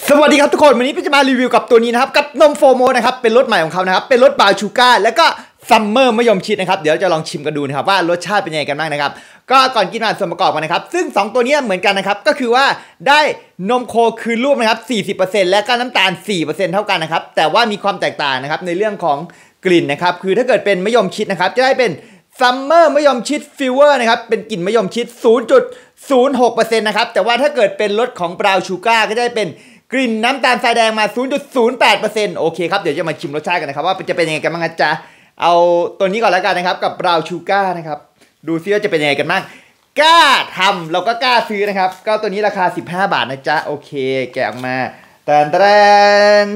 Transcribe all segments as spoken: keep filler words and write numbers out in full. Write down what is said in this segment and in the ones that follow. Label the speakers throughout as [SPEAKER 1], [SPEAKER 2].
[SPEAKER 1] สวัสดีครับทุกคนวันนี้พี่จะมารีวิวกับตัวนี้นะครับกับนมโฟโมนะครับเป็นรสใหม่ของเขานะครับเป็นรสบราวน์ชูการ์แล้วก็ซัมเมอร์มะยมชิดนะครับเดี๋ยวจะลองชิมกันดูนะครับว่ารสชาติเป็นยังไงกันบ้างนะครับก็ก่อนกินมาส่วนประกอบกันนะครับซึ่งสองตัวนี้เหมือนกันนะครับก็คือว่าได้นมโคคืนรูปนะครับ สี่สิบเปอร์เซ็นต์ และก็น้ำตาล สี่เปอร์เซ็นต์ เท่ากันนะครับแต่ว่ามีความแตกต่างนะครับในเรื่องของกลิ่นนะครับคือถ้าเกิดเป็นมะยมชิดนะครับจะได้เป็นซัมเมอร์มะยมชิดฟิวเวอร์นะครับเป็นกลิ่นมะยมชิด ศูนย์จุดศูนย์หกเปอร์เซ็นต์ นะครับแต่ว่าถ้าเกิดเป็นรสของบราวน์ชูการ์ก็จะได้เป็นกลิ่นน้ำตาลทรายแดงมา ศูนย์จุดศูนย์แปดเปอร์เซ็นต์ โอเคครับเดี๋ยวจะมาชิมรสชาติกันนะครับว่าจะเป็นยังไงกันบ้างนะจ๊ะเอาตัวนี้ก่อนแล้วกันนะครับกับบราวน์ชูการ์นะครับดูซิว่าจะเป็นยังไงกันบ้างกล้าทำเราก็กล้าซื้อนะครับก็ตัวนี้ราคาสิบห้าบาทนะจ๊ะโอเคแกะออกมาแตนแตน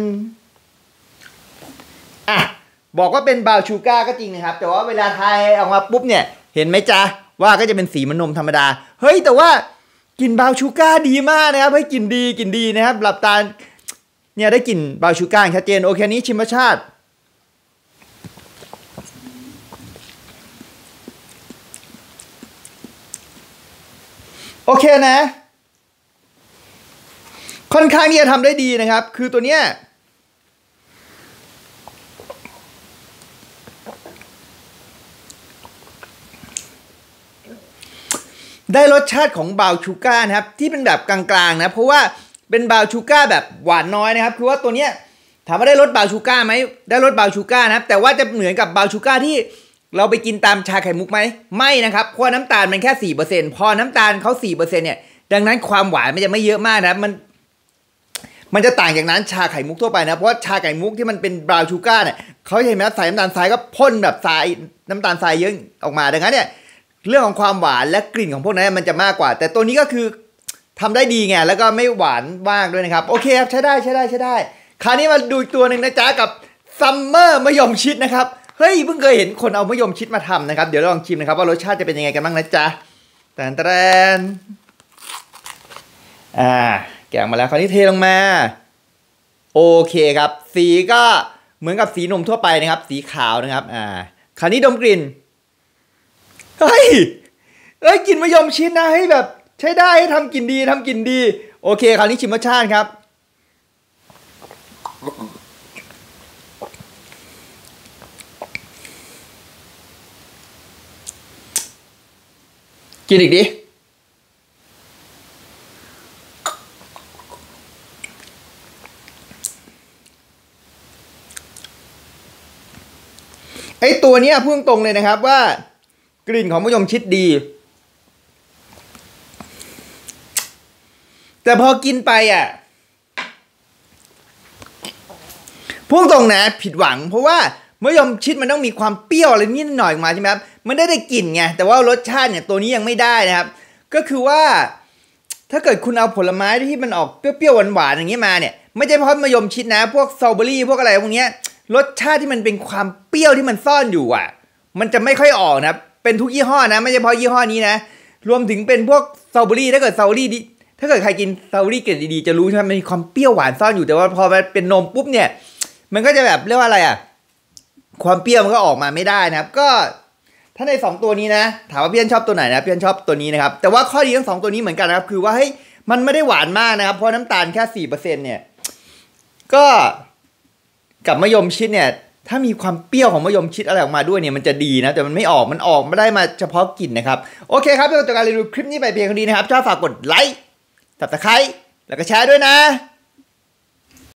[SPEAKER 1] อ่ะบอกว่าเป็นบราวน์ชูการ์ก็จริงนะครับแต่ว่าเวลาทายออกมาปุ๊บเนี่ยเห็นไหมจ๊ะว่าก็จะเป็นสีมันนมธรรมดาเฮ้ยแต่ว่ากลิ่นบราวน์ชูการ์ดีมากนะครับให้กลิ่นดีกลิ่นดีนะครับหลับตาเนี่ยได้กลิ่นบราวน์ชูการ์ชัดเจนโอเคนี้ชิมรสชาติโอเคนะค่อนข้างที่จะทำได้ดีนะครับคือตัวเนี้ยได้รสชาติของบราวน์ชูการ์นะครับที่เป็นแบบกลางๆนะเพราะว่าเป็นบราวน์ชูการ์แบบหวานน้อยนะครับคือว่าตัวเนี้ยถามว่าได้รสบราวน์ชูการ์ไหมได้รสบราวน์ชูการ์นะครับแต่ว่าจะเหมือนกับบราวน์ชูการ์ที่เราไปกินตามชาไข่มุกไหมไม่นะครับเพราะน้ำตาลมันแค่ สี่เปอร์เซ็นต์ พอน้ำตาลเขา สี่เปอร์เซ็นต์ เนี่ยดังนั้นความหวานมันจะไม่เยอะมากนะมันมันจะต่างจากนั้นชาไข่มุกทั่วไปนะเพราะว่าชาไข่มุกที่มันเป็นบราวน์ชูการ์เนี่ยเขาเห็นไหมใส่น้ำตาลทรายก็พ่นแบบทรายน้ำตาลทรายเยอะออกมาดังนั้นเนี่ยเรื่องของความหวานและกลิ่นของพวกนั้นมันจะมากกว่าแต่ตัวนี้ก็คือทำได้ดีไงแล้วก็ไม่หวานมากด้วยนะครับโอเคครับใช้ได้ใช้ได้ใช้ได้คราวนี้มาดูตัวหนึ่งนะจ๊ะกับซัมเมอร์มะยมชิดนะครับเฮ้ยเพิ่งเคยเห็นคนเอามะยมชิดมาทำนะครับเดี๋ยวลองชิมนะครับว่ารสชาติจะเป็นยังไงกันบ้างนะจ๊ะแตนแตนอ่าแกะมาแล้วคราวนี้เทลงมาโอเคครับสีก็เหมือนกับสีนมทั่วไปนะครับสีขาวนะครับอ่าคราวนี้ดมกลิ่นเฮ้ยเอ้ยกลิ่นมะยมชิดนะให้แบบใช้ได้ให้ทำกลิ่นดีทำกลิ่นดีโอเคคราวนี้ชิมรสชาติครับกินอีกดิไอตัวเนี้ยพูดตรงเลยนะครับว่ากลิ่นของมะยมชิดดีแต่พอกินไปอ่ะพูดตรงนะผิดหวังเพราะว่ามะยมชิดมันต้องมีความเปรี้ยวอะไรนิดหน่อยมาใช่ไหมครับมันได้ได้กลิ่นไงแต่ว่ารสชาติเนี่ยตัวนี้ยังไม่ได้นะครับก็คือว่าถ้าเกิดคุณเอาผลไม้ที่มันออกเปรี้ยวๆหวานๆอย่างนี้มาเนี่ยไม่ใช่เพราะมะยมชิดนะพวกสตรอเบอรี่พวกอะไรพวกนี้รสชาติที่มันเป็นความเปรี้ยวที่มันซ่อนอยู่อ่ะมันจะไม่ค่อยออกนะเป็นทุกยี่ห้อนะไม่ใช่เฉพาะยี่ห้อนี้นะรวมถึงเป็นพวกสตรอเบอรี่ถ้าเกิดสตรอเบอรี่ถ้าเกิดใครกินสตรอเบอรี่เกรดดีๆจะรู้ใช่ไหมมันมีความเปรี้ยวหวานซ่อนอยู่แต่ว่าพอมันเป็นนมปุ๊บเนี่ยมันก็จะแบบเรียกว่าอะไรอ่ะความเปรี้ยวมันก็ออกมาไม่ได้นะครับก็ถ้าในสองตัวนี้นะถามว่าพี่อันชอบตัวไหนนะพี่อันชอบตัวนี้นะครับแต่ว่าข้อดีทั้งสองตัวนี้เหมือนกันนะครับคือว่าเฮ้ยมันไม่ได้หวานมากนะครับเพราะน้ำตาลแค่ สี่เปอร์เซ็นต์ เนี่ยก็กับมะยมชิดเนี่ยถ้ามีความเปรี้ยวของมะยมชิดอะไรออกมาด้วยเนี่ยมันจะดีนะแต่มันไม่ออกมันออกไม่ได้มาเฉพาะกลิ่นนะครับโอเคครับเป็นการรีวิวคลิปนี้ไปเพียงเท่านี้นะครับชอบฝากกดไลค์ ซับสไครบ์ แล้วก็แชร์ด้วยนะ